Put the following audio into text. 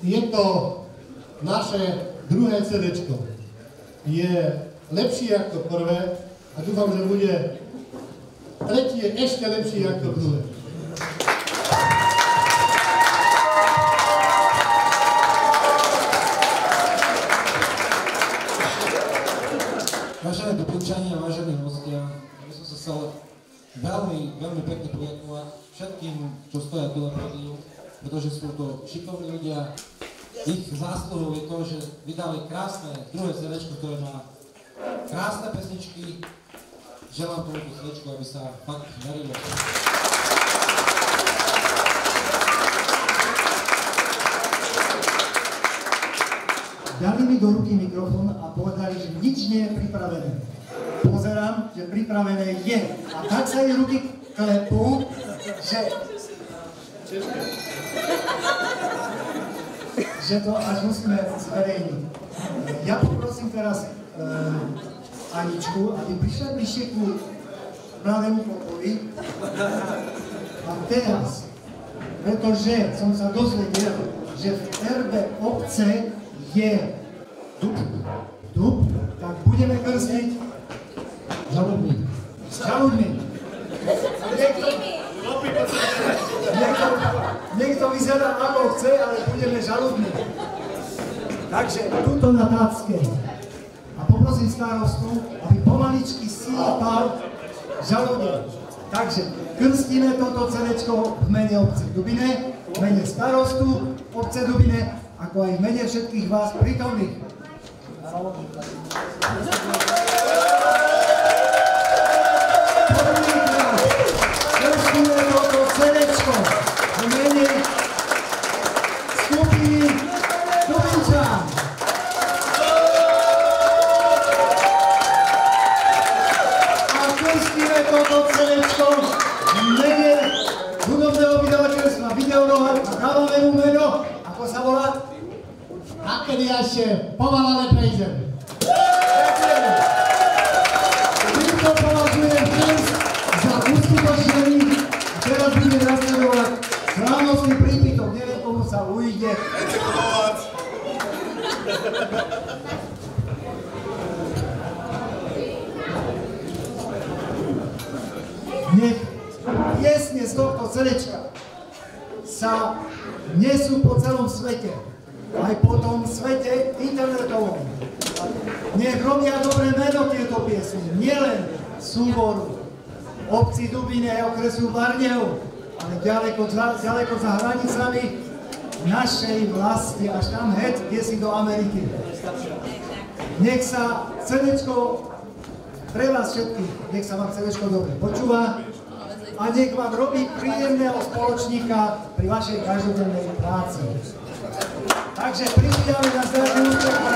je to naše druhé CD-čko. Je lepšie ako prvé a dúfam, že bude tretie ešte lepšie ako druhé. Vážené Dublinčania, vážení hostia, ja by som sa chcel veľmi pekne poďakovať všetkým, čo stoja tu na pódiu, pretože sú to šikovní ľudia. Ich zásluhou je to, že vydali krásne druhé CD-čko, ktoré má krásne pesničky. Želám tomuto CD-čku, aby sa fakt darilo. Dali mi do ruky mikrofón a povedali, že nič nie je pripravené. Pozerám, že pripravené je. A tak sa jej ruky klepú, že to až musíme zverejniť. Ja poprosím teraz Aničku, aby prišla bližšie ku mladému pokoji. A teraz, pretože som sa dozvedel, že v erbe obce je dub, tak budeme krstiť žaludmi. Niekto vyzerá ako chce, ale budeme žaludmi. Takže tuto na tácke. A poprosím starostu, aby pomaličky sípal žaludie. Takže krstíme toto CD-čko v mene obce Dubine, v mene starostu obce Dubine, ako aj v mene všetkých vás prítomných. Krstíme toto CD-čko v mene skupiny Dubinčan. A krstíme toto CD-čko v mene hudobného vydavateľstva Videonohad a dávame mu meno, ako sa volá? A kedy ešte pomalé prejdem. Ďakujeme. Týmto považujem dnes za uskutočnený a teraz bude nasledovať slávnostný prípitok. Neviem, komu sa ujde. Nech piesne z tohto CD-čka sa nesú po celom svete. Aj po tom svete internetovom. Nech robia dobré meno tieto piesne, nielen súboru obci Dubine a okresu Varneho, ale ďaleko za hranicami našej vlasti, až tam kde si do Ameriky. Nech sa CD-čko pre vás všetkých, nech sa vám CD-čko dobre počúva a nech vám robí príjemného spoločníka pri vašej každodennej práci. Takže privítajme na zdravý úspech.